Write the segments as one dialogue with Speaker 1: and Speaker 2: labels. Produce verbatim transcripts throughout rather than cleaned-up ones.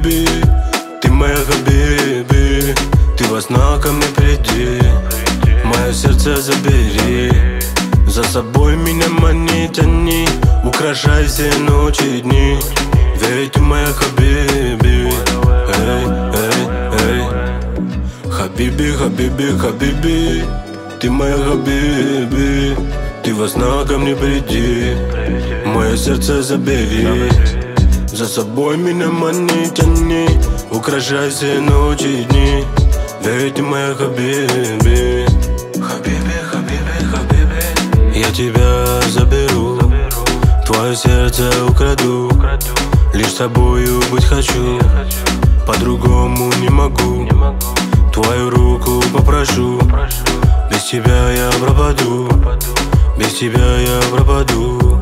Speaker 1: хабиби, ты моя хабиби. Ты во снах ко мне приди, мое сердце забери. За собой меня мани, тяни, украшай все ночи и дни. Ведь ты моя хабиби, эй, эй, эй. Хабиби, хабиби, хабиби, ты моя хабиби. Ты во снах ко мне приди, мое сердце забери. За собой меня мани, тяни, украшай все ночи и дни. Ведь ты моя хабиби. Хабиби, хабиби, хабиби. Я тебя заберу, твое сердце украду. Лишь с тобою быть хочу, по-другому не могу. Твою руку попрошу, без тебя я пропаду. Без тебя я пропаду.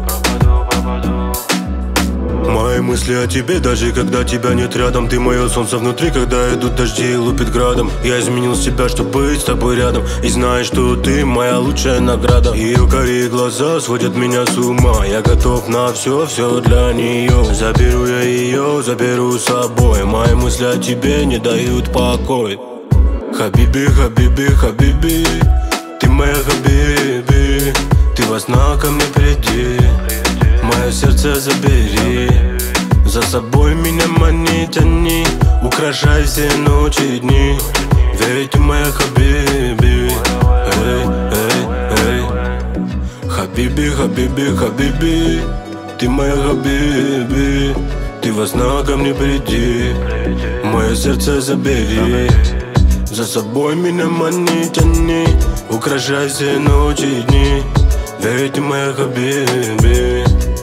Speaker 1: Мои мысли о тебе, даже когда тебя нет рядом. Ты мое солнце внутри, когда идут дожди и лупит градом. Я изменил себя, чтобы быть с тобой рядом. И знаешь, что ты моя лучшая награда. Ее карие глаза сводят меня с ума. Я готов на все, все для нее. Заберу я ее, заберу с собой. Мои мысли о тебе не дают покой. Хабиби, хабиби, хабиби, ты моя хабиби. Ты во снах ко мне приди, мое сердце забери. За собой меня мани, тяни, украшай все ночи и дни. Ведь ты моя хабиби, эй, эй, эй. Хабиби, хабиби, хабиби, ты моя хабиби. Ты во снах ко мне приди, мое сердце забери. За собой меня мани, тяни, украшай все ночи и дни. Ведь ты моя хабиби.